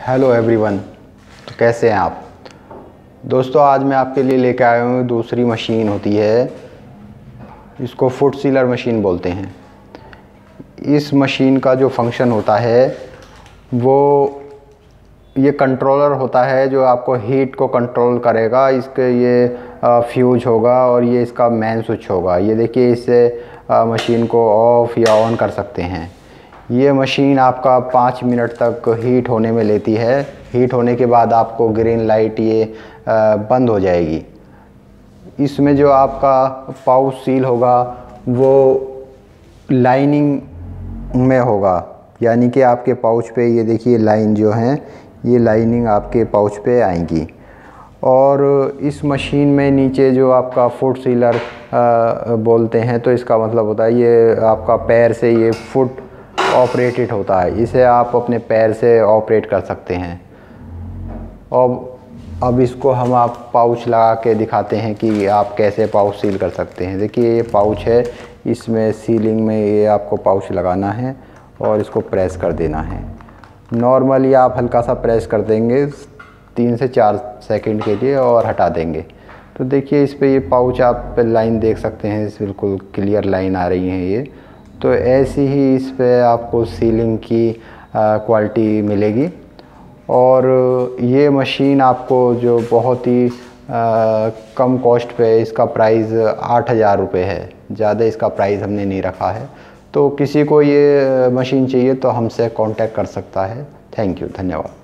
Hello everyone. तो कैसे हैं आप दोस्तों? आज मैं आपके लिए लेकर आया हूँ दूसरी मशीन होती है, इसको फुट सीलर मशीन बोलते हैं। इस मशीन का जो फंक्शन होता है वो ये कंट्रोलर होता है जो आपको हीट को कंट्रोल करेगा। इसके ये फ्यूज होगा और ये इसका मेन स्विच होगा। ये देखिए, इससे मशीन को ऑफ़ या ऑन कर सकते हैं। ये मशीन आपका 5 मिनट तक हीट होने में लेती है। हीट होने के बाद आपको ग्रीन लाइट ये बंद हो जाएगी। इसमें जो आपका पाउच सील होगा वो लाइनिंग में होगा, यानी कि आपके पाउच पे ये देखिए लाइन जो है, ये लाइनिंग आपके पाउच पे आएंगी। और इस मशीन में नीचे जो आपका फुट सीलर बोलते हैं, तो इसका मतलब होता है ये आपका पैर से ये फुट ऑपरेटेड होता है। इसे आप अपने पैर से ऑपरेट कर सकते हैं। और अब इसको हम आप पाउच लगा के दिखाते हैं कि आप कैसे पाउच सील कर सकते हैं। देखिए, ये पाउच है, इसमें सीलिंग में ये आपको पाउच लगाना है और इसको प्रेस कर देना है। नॉर्मली आप हल्का सा प्रेस कर देंगे 3 से 4 सेकंड के लिए और हटा देंगे। तो देखिए, इस पे ये पाउच आप लाइन देख सकते हैं, बिल्कुल क्लियर लाइन आ रही है ये। तो ऐसी ही इस पे आपको सीलिंग की क्वालिटी मिलेगी। और ये मशीन आपको जो बहुत ही कम कॉस्ट पे, इसका प्राइस 8,000 रुपये है। ज़्यादा इसका प्राइस हमने नहीं रखा है। तो किसी को ये मशीन चाहिए तो हमसे कांटेक्ट कर सकता है। थैंक यू, धन्यवाद।